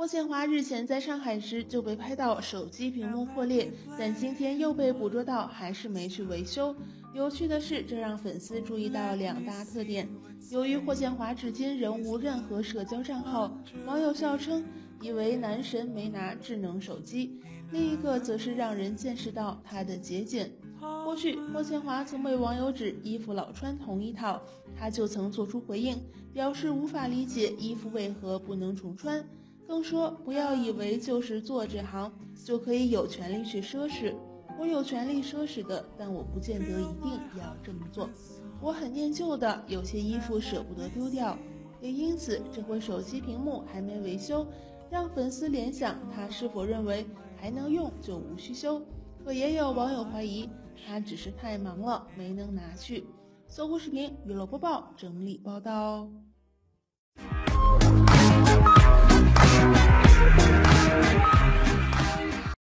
霍建华日前在上海时就被拍到手机屏幕破裂，但今天又被捕捉到还是没去维修。有趣的是，这让粉丝注意到两大特点。由于霍建华至今仍无任何社交账号，网友笑称以为男神没拿智能手机，另一个则是让人见识到他的节俭。过去霍建华曾被网友指衣服老穿同一套，他就曾做出回应，表示无法理解衣服为何不能重穿，更说不要以为就是做这行就可以有权利去奢侈，我有权利奢侈的，但我不见得一定要这么做。我很念旧的，有些衣服舍不得丢掉，也因此这回手机屏幕还没维修，让粉丝联想他是否认为还能用就无需修。可也有网友怀疑他只是太忙了没能拿去。搜狐视频娱乐播报整理报道。